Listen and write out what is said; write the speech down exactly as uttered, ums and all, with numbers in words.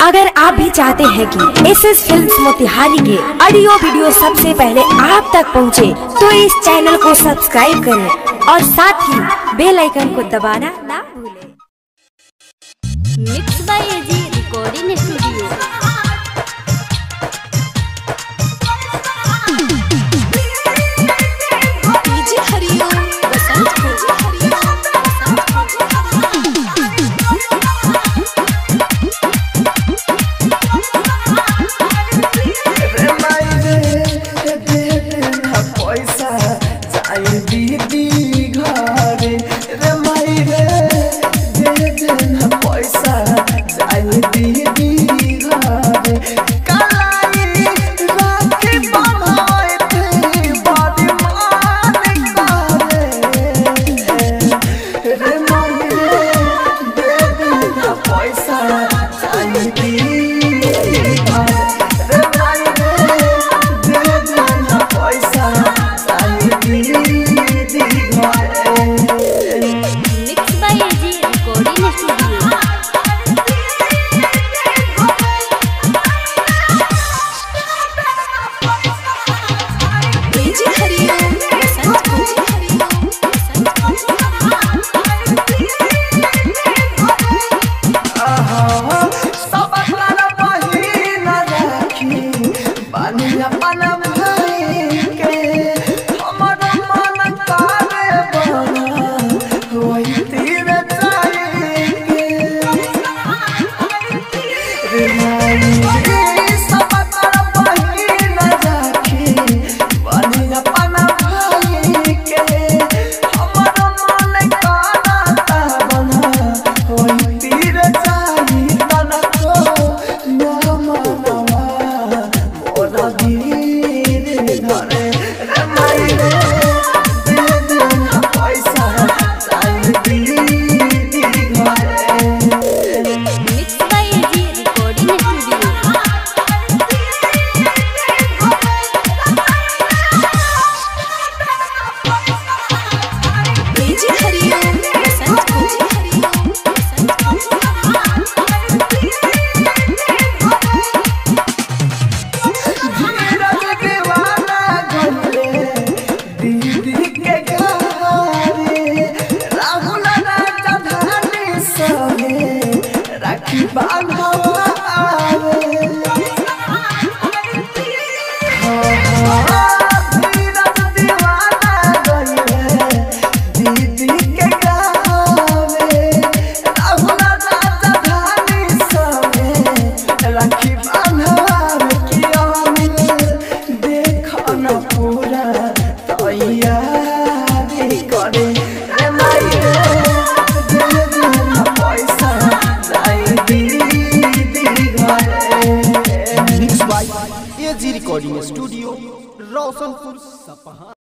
अगर आप भी चाहते हैं कि एस एस फिल्म्स मोतिहारी के ऑडियो वीडियो सबसे पहले आप तक पहुंचे, तो इस चैनल को सब्सक्राइब करें और साथ ही बेल आइकन को दबाना ना भूलें। Mix by A G recording studio. A G recording studio Roshanpur Sapaha.